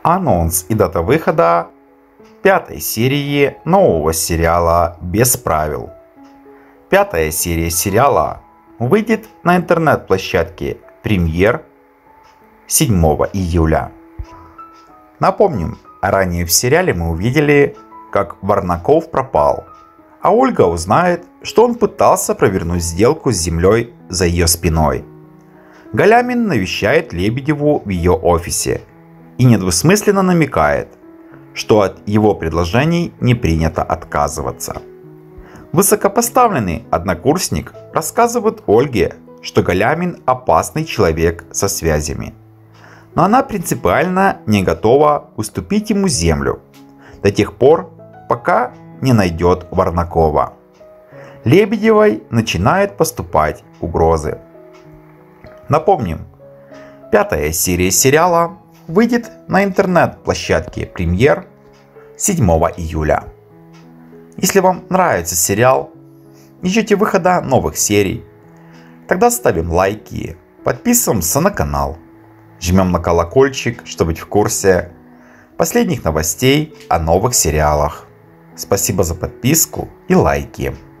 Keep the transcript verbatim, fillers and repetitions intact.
Анонс и дата выхода пятой серии нового сериала «Без правил». Пятая серия сериала выйдет на интернет-площадке Премьер седьмого июля. Напомним, ранее в сериале мы увидели, как Варнаков пропал, а Ольга узнает, что он пытался провернуть сделку с землей за ее спиной. Галямин навещает Лебедеву в ее офисе и недвусмысленно намекает, что от его предложений не принято отказываться. Высокопоставленный однокурсник рассказывает Ольге, что Галямин опасный человек со связями. Но она принципиально не готова уступить ему землю до тех пор, пока не найдет Варнакова. Лебедевой начинают поступать угрозы. Напомним, пятая серия сериала выйдет на интернет-площадке Премьер седьмого июля. Если вам нравится сериал и ждете выхода новых серий, тогда ставим лайки, подписываемся на канал, жмем на колокольчик, чтобы быть в курсе последних новостей о новых сериалах. Спасибо за подписку и лайки.